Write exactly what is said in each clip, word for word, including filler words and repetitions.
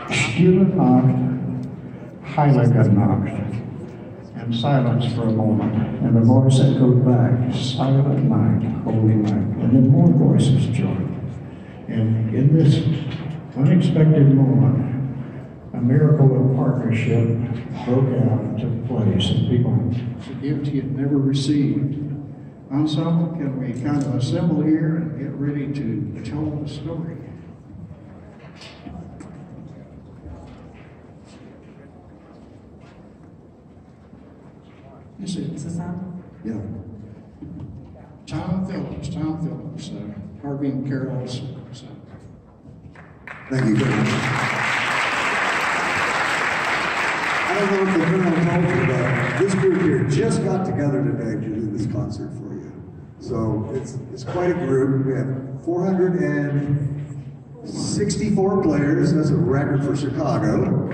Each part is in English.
Stille Nacht, Heilige Nacht, and silence for a moment, and the voice echoed back, Silent Night, Holy Night, and then more voices joined. And in this unexpected moment, a miracle of partnership broke out and took place, and people, it's a gift he had never received. Ensemble, can we kind of assemble here and get ready to tell the story? Is it? Is this on? Yeah. Tom Phillips, Tom Phillips, uh, Harvey and Carol's son. Thank you very much. I don't know if the colonel told you, but this group here just got together today to do this concert for you. So it's it's quite a group. We have four hundred sixty-four players. That's a record for Chicago.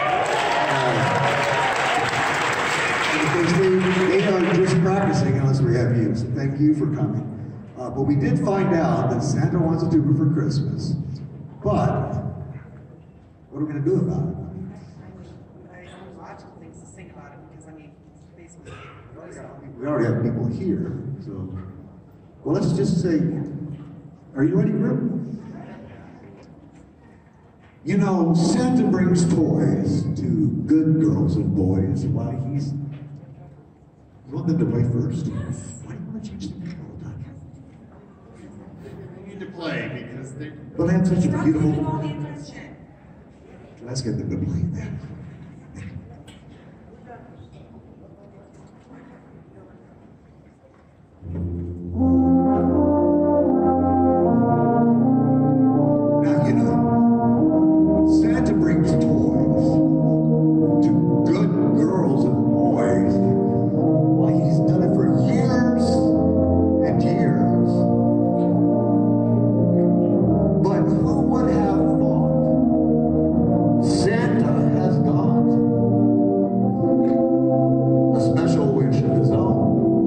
Because they, they are just practicing unless we have you, so thank you for coming. Uh, but we did find out that Santa wants a tuba for Christmas. But, what are we going to do about it? I have lots of things to sing about it because, I mean, basically... We already have people here, so... Well, let's just say, are you ready, group? You know, Santa brings toys to good girls and boys while he's... You want them to play first? Why do you want to change the name all the time? They need to play because they... But they have such a beautiful... all the attention. Let's get them to play then. Now, you know, Santa brings toys to good girls and boys. Why, he's done it for years and years. But who would have thought Santa has got a special wish of his own?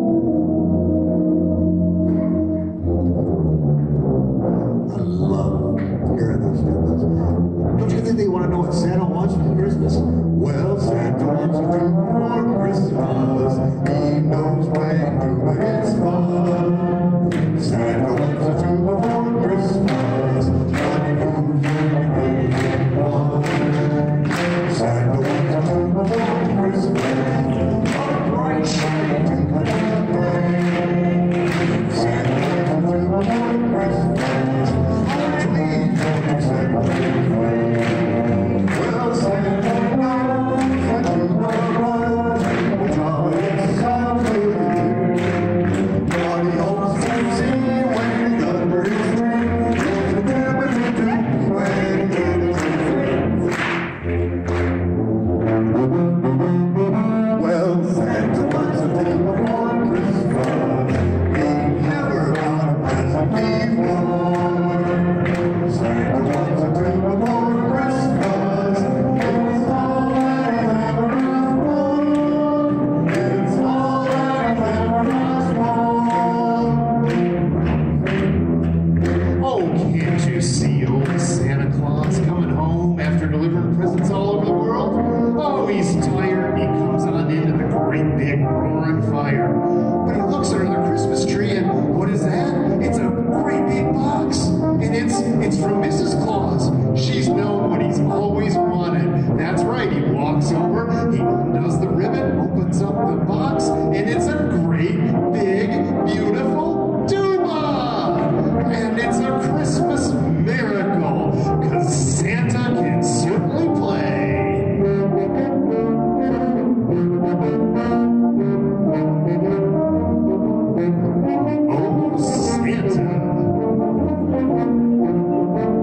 I love hearing those tubas. Don't you think they want to know what Santa wants for Christmas? Well, Santa wants a tuba for Christmas. He knows playing tuba is fun. Santa wants a tuba for Christmas. Johnny knows one. Santa wants a tuba for Christmas. A bright shiny tuba to play. Santa wants a tuba for Christmas. Please don't accept the way. Well, Santa knows a tuba runs. Johnny is something. Johnny hopes to see when the thunder is ring. There's a tuba to do when the Well, Santa wants a tuba for Christmas. He never got a present before. Santa wants a tuba for Christmas. It's all that he ever asked for. It's all that he ever asked for. Oh, can't you see old Santa Claus coming home after delivering presents all over the world? Oh, he's tired and he comes on into the great big roaring fire. But he looks under the Christmas tree and what is that? It's a great big box. And it's it's from Missus Claus. She's known what he's always wanted. That's right, he walks over, he undoes the ribbon, opens up the box, and it's a great, big, beautiful tuba! And it's a Christmas miracle, because Santa can certainly play. Oh, Santa.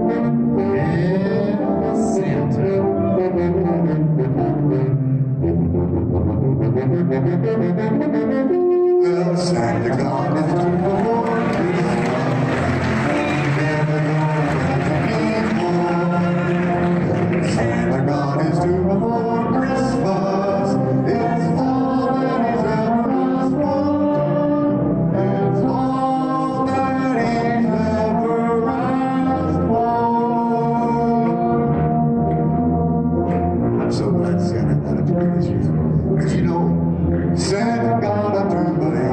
Because you know, Santa got a tuba